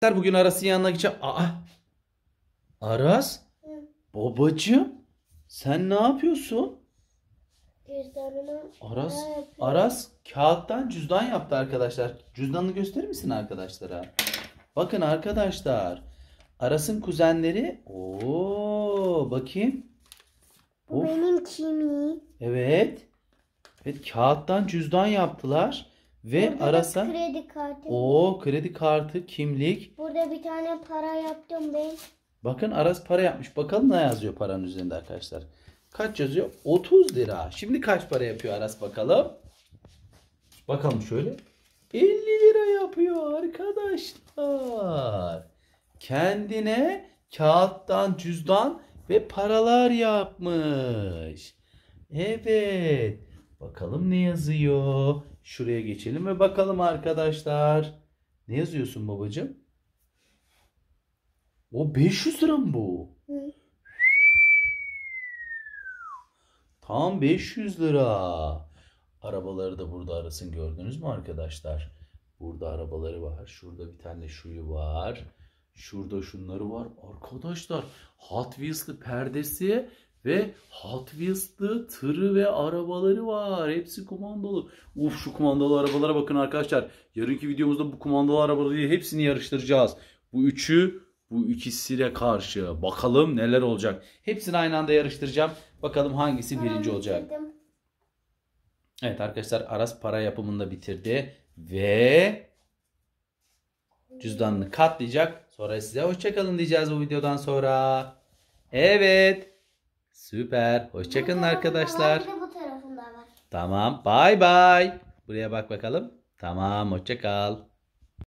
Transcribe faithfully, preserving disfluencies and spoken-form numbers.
Bugün Aras'ın yanına gideceğim. Aa, Aras, Hı. babacığım, sen ne yapıyorsun? Cüzdanımı Aras, ne yapıyorum? Aras kağıttan cüzdan yaptı arkadaşlar. Cüzdanını gösterir misin arkadaşlara? Bakın arkadaşlar, Aras'ın kuzenleri. Oo, bakayım. Bu Of, benim kimi? evet. Evet, kağıttan cüzdan yaptılar ve Burada da Aras'a kredi kartı. o kredi kartı, kimlik. Burada bir tane para yaptım ben. Bakın Aras para yapmış. Bakalım ne yazıyor paranın üzerinde arkadaşlar. Kaç yazıyor? otuz lira. Şimdi kaç para yapıyor Aras bakalım. Bakalım şöyle. elli lira yapıyor arkadaşlar. Kendine kağıttan cüzdan ve paralar yapmış. Evet. Bakalım ne yazıyor. Şuraya geçelim ve bakalım arkadaşlar. Ne yazıyorsun babacığım? O beş yüz lira mı bu? Hı. Tam beş yüz lira. Arabaları da burada Aras'ın, gördünüz mü arkadaşlar? Burada arabaları var. Şurada bir tane şuyu var. Şurada şunları var. Arkadaşlar Hot Wheels'lı perdesi ve Hot Wheels'lı tırı ve arabaları var. Hepsi kumandolu. Uf, şu kumandalı arabalara bakın arkadaşlar. Yarınki videomuzda bu kumandalı arabaları hepsini yarıştıracağız. Bu üçü bu ikisiyle karşı. Bakalım neler olacak. Hepsini aynı anda yarıştıracağım. Bakalım hangisi birinci olacak. Bitirdim. Evet arkadaşlar, Aras para yapımını da bitirdi ve cüzdanını katlayacak. Sonra size hoşçakalın diyeceğiz bu videodan sonra. Evet. Süper. Bu Hoşçakalın tarafında arkadaşlar. var, bir de bu tarafında var. Tamam. Bay bay. Buraya bak bakalım. Tamam. Hoşçakal.